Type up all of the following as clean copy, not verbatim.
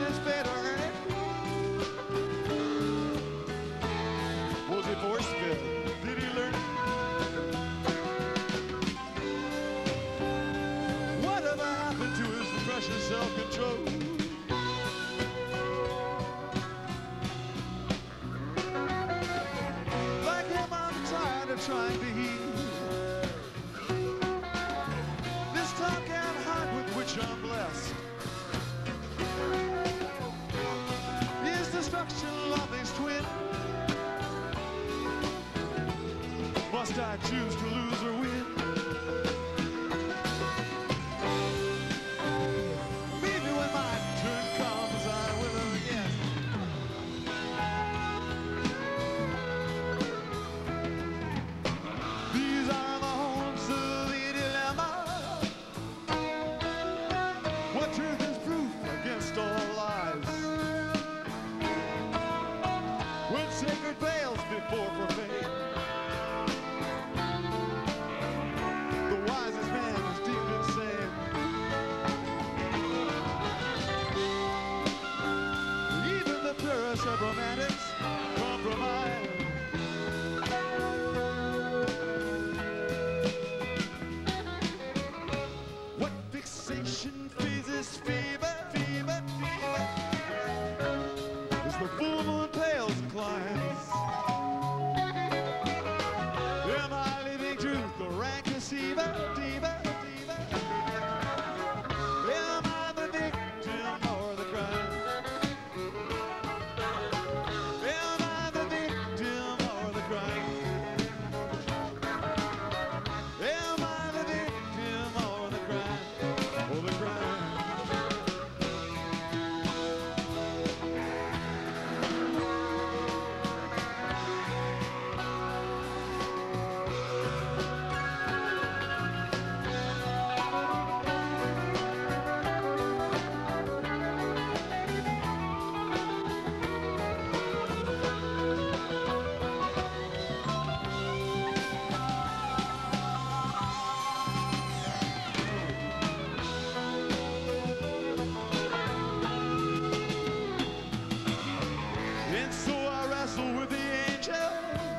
his fate to earn it? Was he force-fed? Did he learn it? Whatever happened to his precious self-control? Like him, I'm tired of trying to heal this tongue and heart with which I'm blessed. Is destruction loving's twin? Must I choose to lose or win? Maybe when my turn comes, I will again. These are the homes of the dilemma. What truth is proof against all lies? When sacred veils before profane, the wisest man is deemed insane. Even the purest of romantics compromise. What fixation freezes fever, fever, fever, as the full moon pales and climbs. Am I living truth, the rank deceiver, diva, diva? Am I the victim or the crime? Am I the victim or the crime? Am I the victim or the crime? Or the crime? And so I wrestle with the angel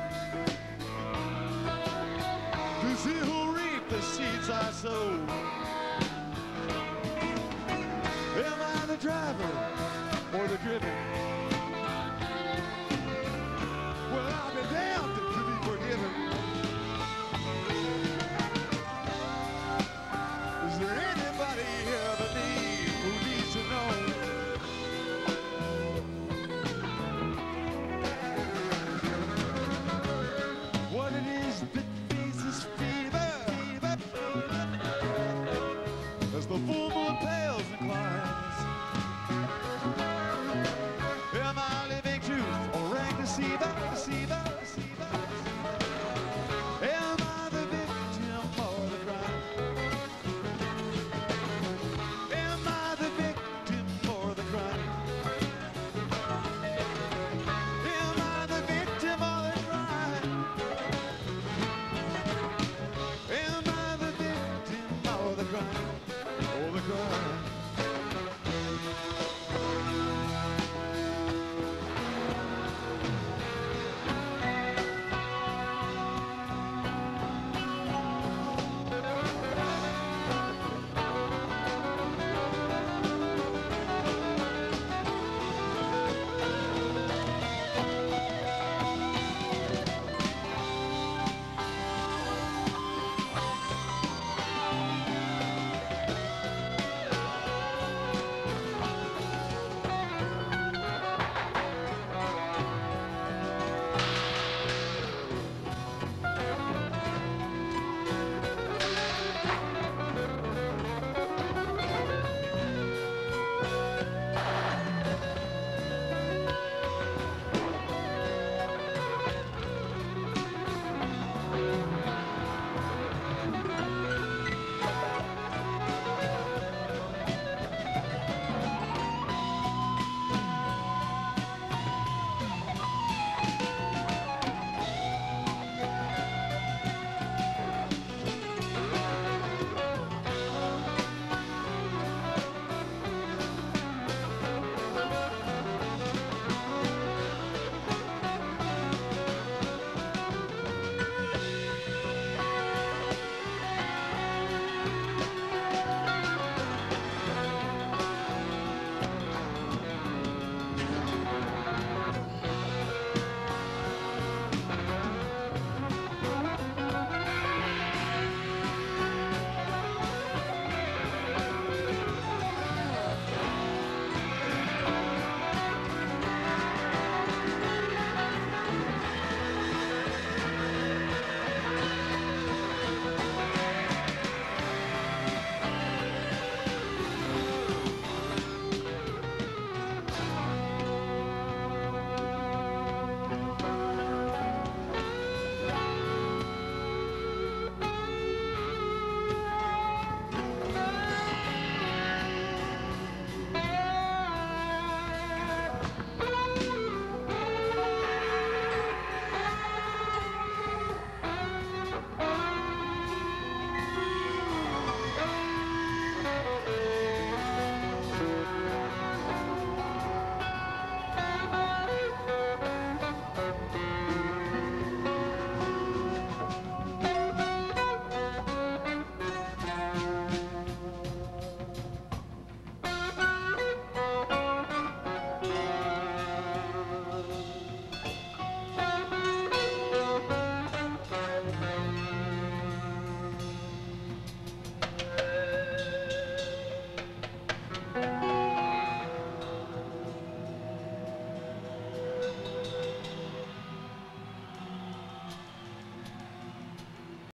to see who'll reap the seeds I sow. Am I the driver or the driven?